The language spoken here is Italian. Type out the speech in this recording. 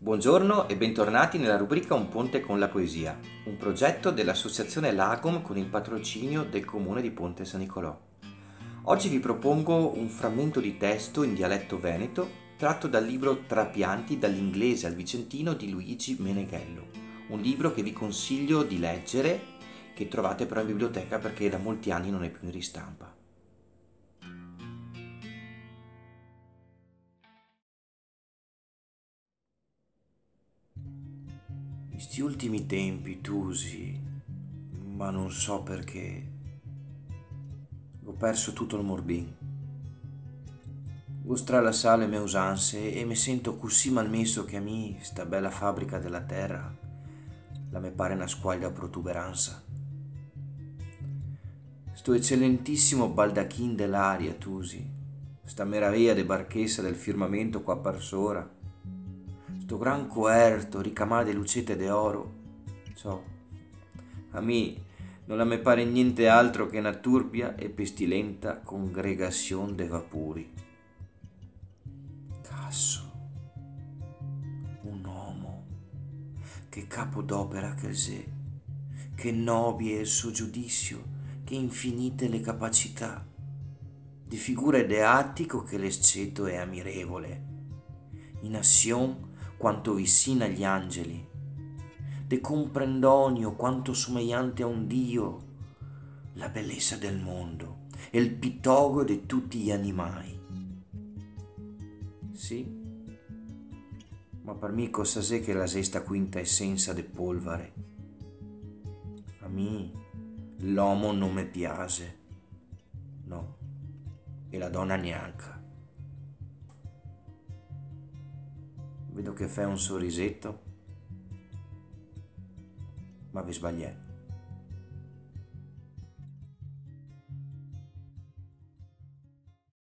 Buongiorno e bentornati nella rubrica Un ponte con la poesia, un progetto dell'Associazione Lagom con il patrocinio del Comune di Ponte San Nicolò. Oggi vi propongo un frammento di testo in dialetto veneto tratto dal libro Trapianti dall'inglese al vicentino di Luigi Meneghello, un libro che vi consiglio di leggere, che trovate però in biblioteca perché da molti anni non è più in ristampa. In sti ultimi tempi, Tusi, ma non so perché, ho perso tutto il morbin. Gostra la sale me usanze e mi sento così malmesso che a me sta bella fabbrica della terra la me pare una squaglia protuberanza. Sto eccellentissimo baldachin dell'aria, Tusi, sta meraviglia de barchessa del firmamento qua per sora, sto gran coerto ricamà de lucette de oro, ciò, a me non la me pare niente altro che una turbia e pestilenta congregazione de vapori. Casso, un uomo, che capo d'opera che sé, che nobile il suo giudizio, che infinite le capacità, di figura ed attico che l'esceto è ammirevole, in azion quanto vicina agli angeli, de comprendonio quanto somigliante a un dio, la bellezza del mondo e il pittogo di tutti gli animali. Sì, ma per me cosa c'è che la sesta quinta essenza de polvere? A me l'uomo non mi piace, no, e la donna neanche. Vedo che fai un sorrisetto, ma vi sbagliate.